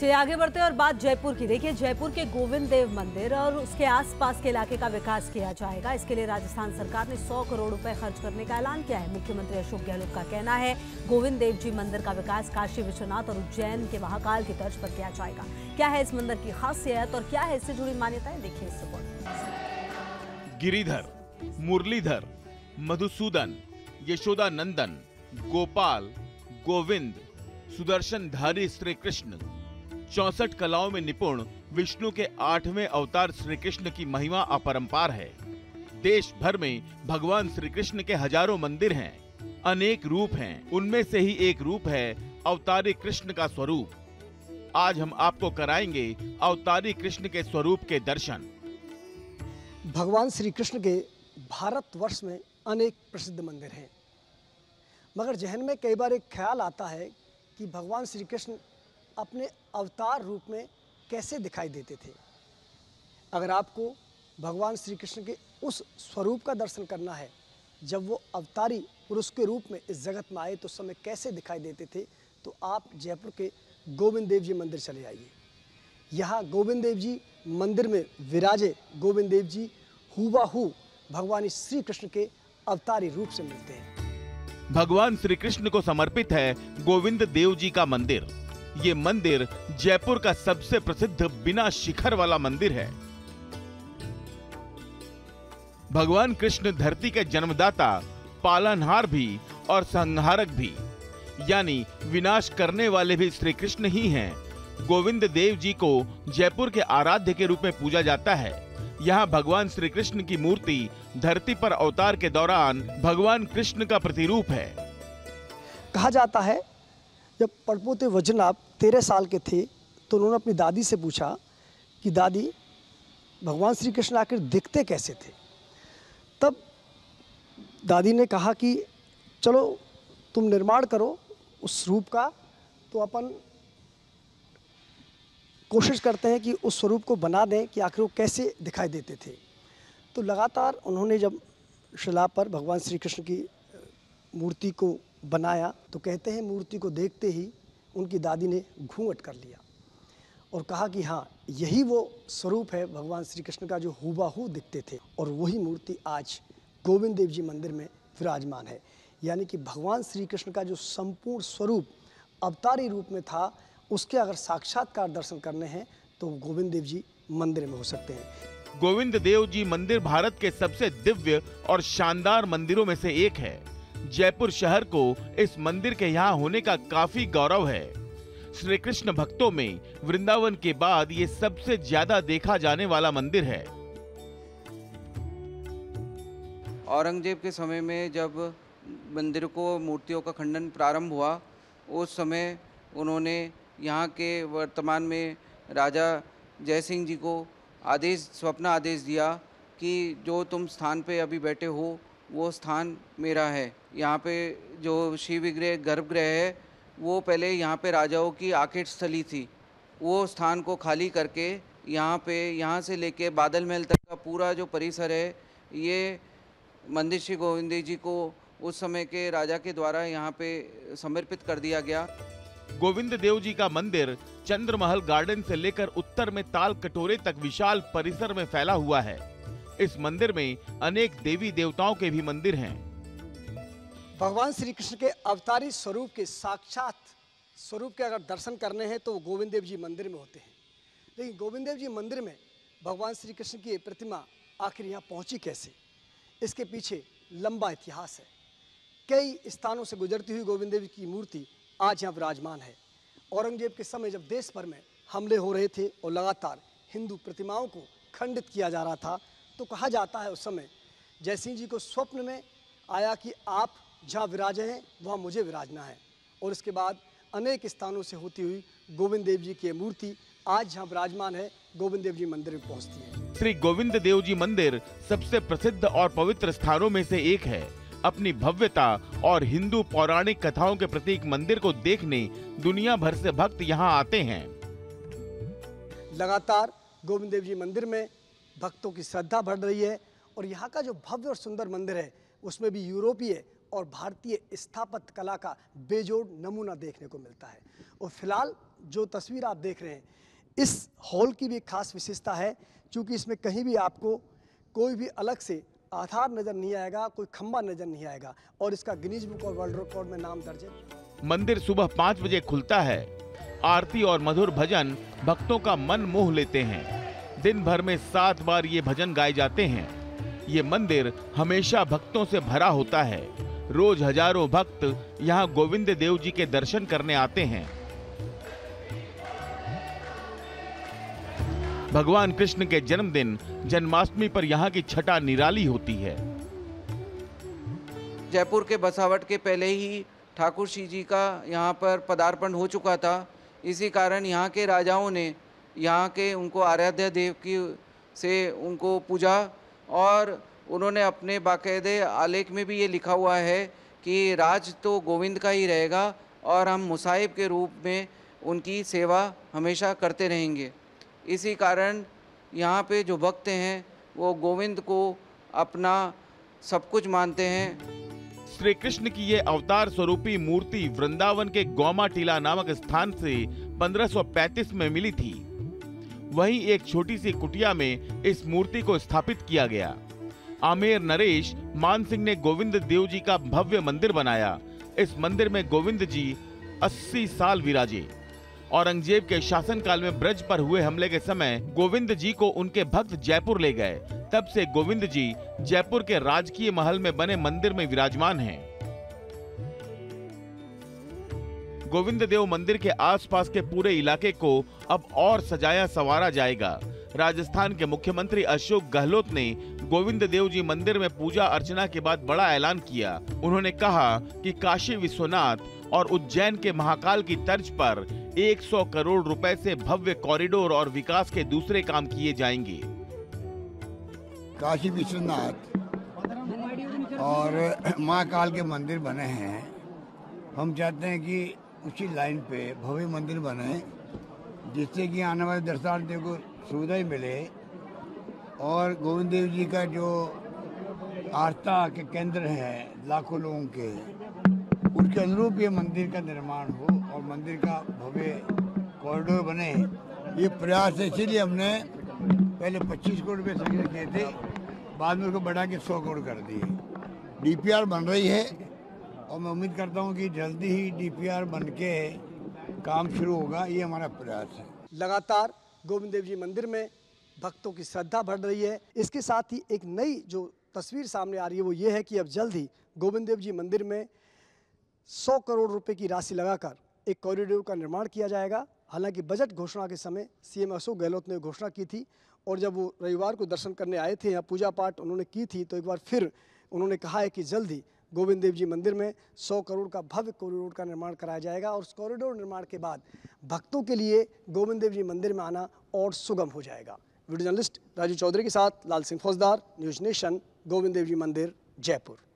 चलिए आगे बढ़ते हैं और बात जयपुर की। देखिए, जयपुर के गोविंद देव मंदिर और उसके आसपास के इलाके का विकास किया जाएगा। इसके लिए राजस्थान सरकार ने 100 करोड़ रुपए खर्च करने का ऐलान किया है। मुख्यमंत्री अशोक गहलोत का कहना है गोविंद देव जी मंदिर का विकास काशी विश्वनाथ और उज्जैन के महाकाल की तर्ज पर किया जाएगा। क्या है इस मंदिर की खासियत और क्या है इससे जुड़ी मान्यताएं, देखिए इस रिपोर्ट। गिरिधर, मुरलीधर, मधुसूदन, यशोदा नंदन, गोपाल, गोविंद, सुदर्शनधारी श्री कृष्ण, 64 कलाओं में निपुण विष्णु के 8वें अवतार श्री कृष्ण की महिमा अपरंपार है। देश भर में भगवान श्री कृष्ण के हजारों मंदिर हैं, अनेक रूप हैं। उनमें से ही एक रूप है अवतारी कृष्ण का स्वरूप। आज हम आपको कराएंगे अवतारी कृष्ण के स्वरूप के दर्शन। भगवान श्री कृष्ण के भारतवर्ष में अनेक प्रसिद्ध मंदिर हैं, मगर जहन में कई बार एक ख्याल आता है कि भगवान श्री कृष्ण अपने अवतार रूप में कैसे दिखाई देते थे। अगर आपको भगवान श्री कृष्ण के उस स्वरूप का दर्शन करना है जब वो अवतारी पुरुष के रूप में इस जगत में आए तो उस समय कैसे दिखाई देते थे, तो आप जयपुर के गोविंद देव जी मंदिर चले आइए। यहाँ गोविंद देव जी मंदिर में विराजे गोविंद देव जी हूबहू भगवान श्री कृष्ण के अवतारी रूप से मिलते हैं। भगवान श्री कृष्ण को समर्पित है गोविंद देव जी का मंदिर। ये मंदिर जयपुर का सबसे प्रसिद्ध बिना शिखर वाला मंदिर है। भगवान कृष्ण धरती के जन्मदाता, पालनहार भी और संहारक भी, यानी विनाश करने वाले भी श्री कृष्ण ही हैं। गोविंद देव जी को जयपुर के आराध्य के रूप में पूजा जाता है। यहाँ भगवान श्री कृष्ण की मूर्ति धरती पर अवतार के दौरान भगवान कृष्ण का प्रतिरूप है। कहा जाता है जब पड़पोते वज्रनाभ 13 साल के थे तो उन्होंने अपनी दादी से पूछा कि दादी, भगवान श्री कृष्ण आखिर दिखते कैसे थे। तब दादी ने कहा कि चलो तुम निर्माण करो उस रूप का, तो अपन कोशिश करते हैं कि उस स्वरूप को बना दें कि आखिर वो कैसे दिखाई देते थे। तो लगातार उन्होंने जब शिला पर भगवान श्री कृष्ण की मूर्ति को बनाया तो कहते हैं मूर्ति को देखते ही उनकी दादी ने घूंघट कर लिया और कहा कि हाँ, यही वो स्वरूप है भगवान श्री कृष्ण का जो हूबहू दिखते थे। और वही मूर्ति आज गोविंद देव जी मंदिर में विराजमान है। यानी कि भगवान श्री कृष्ण का जो संपूर्ण स्वरूप अवतारी रूप में था, उसके अगर साक्षात्कार दर्शन करने हैं तो गोविंद देव जी मंदिर में हो सकते हैं। गोविंद देव जी मंदिर भारत के सबसे दिव्य और शानदार मंदिरों में से एक है। जयपुर शहर को इस मंदिर के यहाँ होने का काफी गौरव है। श्री कृष्ण भक्तों में वृंदावन के बाद ये सबसे ज्यादा देखा जाने वाला मंदिर है। औरंगजेब के समय में जब मंदिर को मूर्तियों का खंडन प्रारंभ हुआ, उस समय उन्होंने यहाँ के वर्तमान में राजा जय सिंह जी को स्वप्न आदेश दिया कि जो तुम स्थान पे अभी बैठे हो वो स्थान मेरा है। यहाँ पे जो शिव विग्रह गर्भगृह है वो पहले यहाँ पे राजाओं की आखेट स्थली थी। वो स्थान को खाली करके यहाँ से लेके बादल महल तक का पूरा जो परिसर है, ये मंदिर श्री गोविंद देव जी को उस समय के राजा के द्वारा यहाँ पे समर्पित कर दिया गया। गोविंद देव जी का मंदिर चंद्रमहल गार्डन से लेकर उत्तर में ताल कटोरे तक विशाल परिसर में फैला हुआ है। इस मंदिर में अनेक देवी देवताओं के भी मंदिर हैं। भगवान श्री कृष्ण के अवतारी स्वरूप के साक्षात स्वरूप के अगर दर्शन करने हैं तो गोविंद देव जी मंदिर में होते हैं। लेकिन गोविंद देव जी मंदिर में भगवान श्री कृष्ण की प्रतिमा आखिर यहाँ पहुँची कैसे, इसके पीछे लंबा इतिहास है। कई स्थानों से गुजरती हुई गोविंद देव की मूर्ति आज यहाँ विराजमान है। औरंगजेब के समय जब देश भर में हमले हो रहे थे और लगातार हिंदू प्रतिमाओं को खंडित किया जा रहा था, तो कहा जाता है उस समय जयसिंह जी को स्वप्न में आया कि आप जहाँ विराजे हैं वहाँ मुझे विराजना है। और इसके बाद अनेक स्थानों से होती हुई गोविंद देव जी की मूर्ति आज जहाँ विराजमान है गोविंद देव जी मंदिर में पहुँचती है। श्री गोविंद देव जी मंदिर सबसे प्रसिद्ध और पवित्र स्थानों में से एक है। अपनी भव्यता और हिंदू पौराणिक कथाओं के प्रतीक मंदिर को देखने दुनिया भर से भक्त यहाँ आते हैं। लगातार गोविंद देव जी मंदिर में भक्तों की श्रद्धा बढ़ रही है और यहाँ का जो भव्य और सुंदर मंदिर है उसमें भी यूरोपीय और भारतीय स्थापत्य कला का बेजोड़ नमूना देखने को मिलता है। और फिलहाल जो तस्वीर आप देख रहे हैं, इस हॉल की भी एक खास विशेषता है, क्योंकि इसमें कहीं भी आपको कोई भी अलग से आधार नजर नहीं आएगा, कोई खंबा नजर नहीं आएगा, और इसका Guinness book of world record में नाम दर्ज है। मंदिर सुबह 5 बजे खुलता है। आरती और मधुर भजन भक्तों का मन मोह लेते हैं। दिन भर में 7 बार ये भजन गाए जाते हैं। ये मंदिर हमेशा भक्तों से भरा होता है। रोज हजारों भक्त यहाँ गोविंद देव जी के दर्शन करने आते हैं। भगवान कृष्ण के जन्मदिन जन्माष्टमी पर यहाँ की छटा निराली होती है। जयपुर के बसावट के पहले ही ठाकुर श्री जी का यहाँ पर पदार्पण हो चुका था। इसी कारण यहाँ के राजाओं ने यहाँ के उनको आराध्य देव की से उनको पूजा, और उन्होंने अपने बाकायदे आलेख में भी ये लिखा हुआ है कि राज तो गोविंद का ही रहेगा और हम मुसाहिब के रूप में उनकी सेवा हमेशा करते रहेंगे। इसी कारण यहाँ पे जो भक्त हैं वो गोविंद को अपना सब कुछ मानते हैं। श्री कृष्ण की ये अवतार स्वरूपी मूर्ति वृंदावन के गौमा टीला नामक स्थान से 1535 में मिली थी। वहीं एक छोटी सी कुटिया में इस मूर्ति को स्थापित किया गया। आमेर नरेश मान सिंह ने गोविंद देव जी का भव्य मंदिर बनाया। इस मंदिर में गोविंद जी 80 साल विराजे। औरंगजेब के शासनकाल में ब्रज पर हुए हमले के समय गोविंद जी को उनके भक्त जयपुर ले गए। तब से गोविंद जी जयपुर के राजकीय महल में बने मंदिर में विराजमान हैं। गोविंद देव मंदिर के आसपास के पूरे इलाके को अब और सजाया संवारा जाएगा। राजस्थान के मुख्यमंत्री अशोक गहलोत ने गोविंद देव जी मंदिर में पूजा अर्चना के बाद बड़ा ऐलान किया। उन्होंने कहा कि काशी विश्वनाथ और उज्जैन के महाकाल की तर्ज पर 100 करोड़ रुपए से भव्य कॉरिडोर और विकास के दूसरे काम किए जाएंगे। काशी विश्वनाथ और महाकाल के मंदिर बने हैं। हम चाहते हैं कि उसी लाइन पे भव्य मंदिर बने, जिससे कि आने वाले दर्शनार्थियों को सुविधा ही मिले, और गोविंद देव जी का जो आस्था के केंद्र हैं लाखों लोगों के, उनके अनुरूप ये मंदिर का निर्माण हो और मंदिर का भव्य कॉरिडोर बने। ये प्रयास है, इसीलिए हमने पहले 25 करोड़ रुपये संग्रह किए थे, बाद में उसको बढ़ा के 100 करोड़ कर दिए। डीपीआर बन रही है और मैं उम्मीद करता हूँ कि जल्दी ही डीपीआर बन के काम शुरू होगा। ये हमारा प्रयास है। लगातार गोविंद देव जी मंदिर में भक्तों की श्रद्धा बढ़ रही है। इसके साथ ही एक नई जो तस्वीर सामने आ रही है वो ये है कि अब जल्द ही गोविंद देव जी मंदिर में 100 करोड़ रुपए की राशि लगाकर एक कॉरिडोर का निर्माण किया जाएगा। हालांकि बजट घोषणा के समय सीएम अशोक गहलोत ने घोषणा की थी, और जब वो रविवार को दर्शन करने आए थे, यहाँ पूजा पाठ उन्होंने की थी, तो एक बार फिर उन्होंने कहा है कि जल्द ही गोविंद देव जी मंदिर में 100 करोड़ का भव्य कॉरिडोर का निर्माण कराया जाएगा, और उस कॉरिडोर निर्माण के बाद भक्तों के लिए गोविंद देव जी मंदिर में आना और सुगम हो जाएगा। वीडियो जर्नलिस्ट राजू चौधरी के साथ लाल सिंह फौजदार, न्यूज़ नेशन, गोविंद देव जी मंदिर, जयपुर।